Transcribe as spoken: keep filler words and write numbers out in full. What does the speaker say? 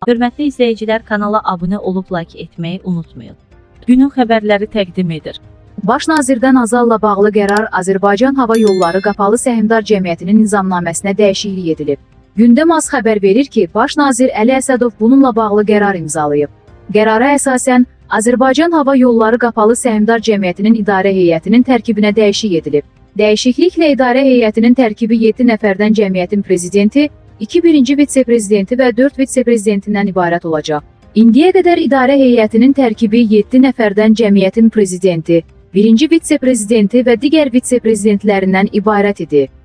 Hörmətli izləyicilər, kanala abunə olub like etməyi unutmayın. Günün xəbərləri təqdim edir. Baş nazirdən Azalla bağlı qərar Azərbaycan Hava Yolları Qapalı Səhmdar Cəmiyyətinin nizamnaməsinə dəyişiklik edilib. Gündəm Az xəbər verir ki, Baş nazir Əli Əsədov bununla bağlı qərar imzalayıb. Qərara əsasən Azərbaycan Hava Yolları Qapalı Səhmdar Cəmiyyətinin idarə heyətinin tərkibinə dəyişiklik edilib. Dəyişikliklə idarə heyətinin tərkibi yeddi nəfərdən cəmiyyətin prezidenti, iki birinci vitse-prezidenti və dörd vitse-prezidentindən ibarət olacaq. İndiyə qədər idarə heyətinin tərkibi yeddi nəfərdən cəmiyyətin prezidenti, birinci vitse-prezidenti və digər vitse-prezidentlərindən ibarət idi.